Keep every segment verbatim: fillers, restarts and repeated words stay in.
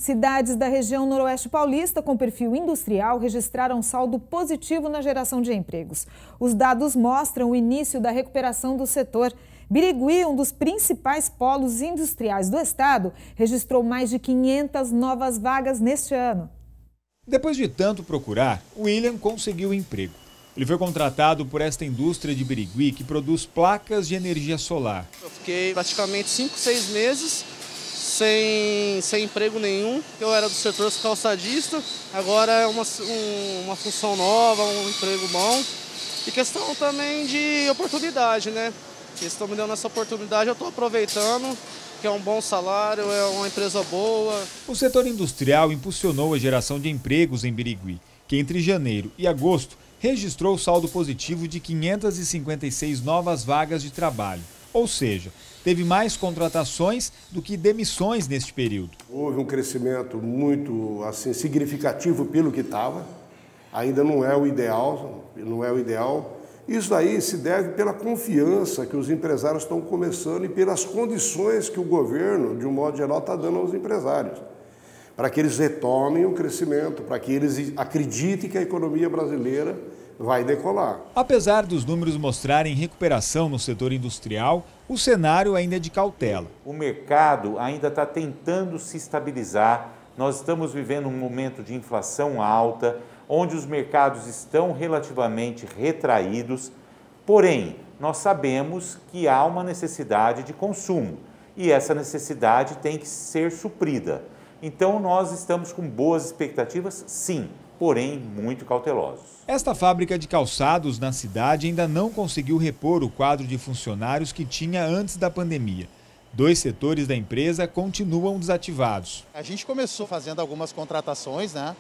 Cidades da região noroeste paulista com perfil industrial registraram saldo positivo na geração de empregos. Os dados mostram o início da recuperação do setor. Birigui, um dos principais polos industriais do estado, registrou mais de quinhentas novas vagas neste ano. Depois de tanto procurar, William conseguiu emprego. Ele foi contratado por esta indústria de Birigui que produz placas de energia solar. Eu fiquei praticamente cinco, seis meses sem, sem emprego nenhum. Eu era do setor calçadista, agora é uma, um, uma função nova, um emprego bom. E questão também de oportunidade, né? Eles estão me dando essa oportunidade, eu estou aproveitando, que é um bom salário, é uma empresa boa. O setor industrial impulsionou a geração de empregos em Birigui, que entre janeiro e agosto registrou saldo positivo de quinhentas e cinquenta e seis novas vagas de trabalho. Ou seja, teve mais contratações do que demissões neste período. Houve um crescimento muito assim, significativo pelo que estava. Ainda não é o ideal, não é o ideal. Isso daí se deve pela confiança que os empresários estão começando e pelas condições que o governo, de um modo geral, está dando aos empresários. Para que eles retomem o crescimento, para que eles acreditem que a economia brasileira vai decolar. Apesar dos números mostrarem recuperação no setor industrial, o cenário ainda é de cautela. O mercado ainda está tentando se estabilizar. Nós estamos vivendo um momento de inflação alta, onde os mercados estão relativamente retraídos. Porém, nós sabemos que há uma necessidade de consumo e essa necessidade tem que ser suprida. Então, nós estamos com boas expectativas, sim, porém muito cautelosos. Esta fábrica de calçados na cidade ainda não conseguiu repor o quadro de funcionários que tinha antes da pandemia. Dois setores da empresa continuam desativados. A gente começou fazendo algumas contratações, né?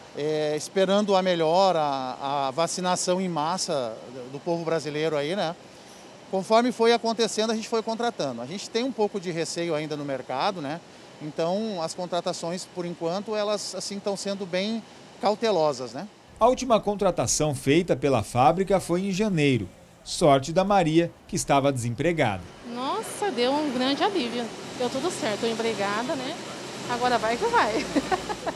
É, esperando a melhor, a, a vacinação em massa do povo brasileiro aí, né? Conforme foi acontecendo, a gente foi contratando. A gente tem um pouco de receio ainda no mercado, né? Então, as contratações, por enquanto, elas assim estão sendo bem cautelosas, né? A última contratação feita pela fábrica foi em janeiro. Sorte da Maria, que estava desempregada. Nossa, deu um grande alívio. Deu tudo certo, estou empregada, né? Agora vai que vai.